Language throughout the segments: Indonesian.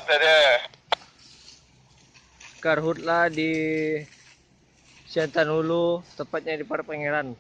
Karhutla di Siantan Hulu, tepatnya di Park Pangeran.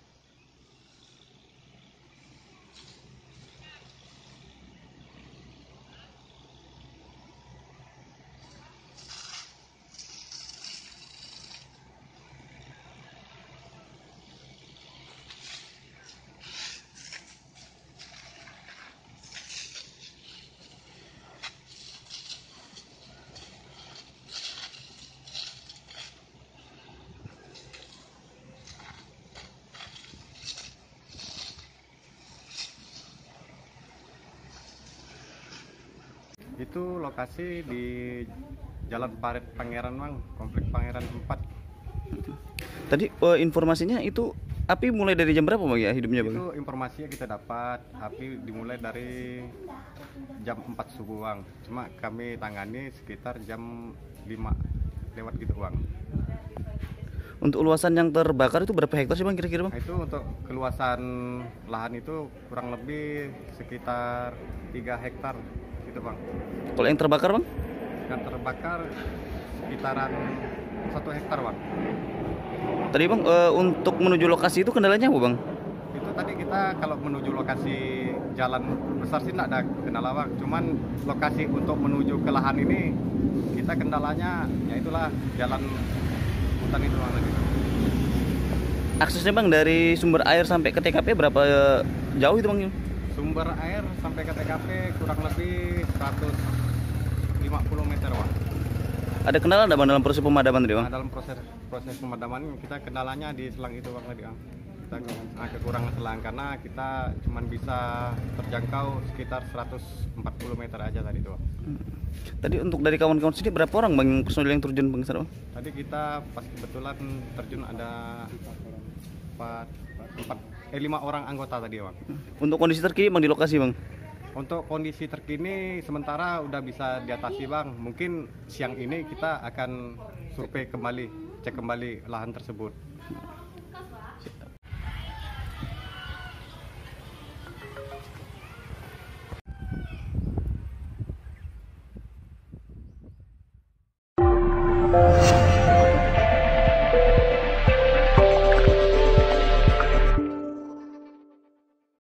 Itu lokasi di Jalan Parit Pangeran, Bang, Komplek Pangeran 4. Tadi informasinya itu api mulai dari jam berapa Bang ya hidupnya Bang? Itu informasinya kita dapat api dimulai dari jam 4 subuh, Bang. Cuma kami tangani sekitar jam 5 lewat gitu, Bang. Untuk luasan yang terbakar itu berapa hektar sih Bang kira-kira Bang? Nah, itu untuk keluasan lahan itu kurang lebih sekitar 3 hektar gitu, Bang. Kalau yang terbakar Bang? Yang terbakar sekitaran 1 hektar, Bang. Tadi Bang untuk menuju lokasi itu kendalanya apa Bang? Itu tadi kita kalau menuju lokasi jalan besar sih tidak ada kendala, Bang. Cuman lokasi untuk menuju ke lahan ini kita kendalanya ya itulah jalan hutan itu, Bang, tadi. Aksesnya Bang dari sumber air sampai ke TKP berapa jauh itu Bang? Sumber air sampai ke TKP kurang lebih 150 meter, Bang. Ada kendala nggak Bang dalam proses pemadaman tadi Bang? Nah, dalam proses pemadaman kita kendalanya di selang itu, Bang, tadi, Bang. Kita kekurangan selang karena kita cuma bisa terjangkau sekitar 140 meter aja tadi itu, Bang. Tadi untuk dari kawan-kawan sini berapa orang Bang personil yang terjun Bang Bang? Tadi kita pas kebetulan terjun ada 5 orang anggota tadi, Bang. Untuk kondisi terkini Bang di lokasi Bang? Untuk kondisi terkini sementara udah bisa diatasi, Bang. Mungkin siang ini kita akan survei kembali, cek kembali lahan tersebut. Thank you.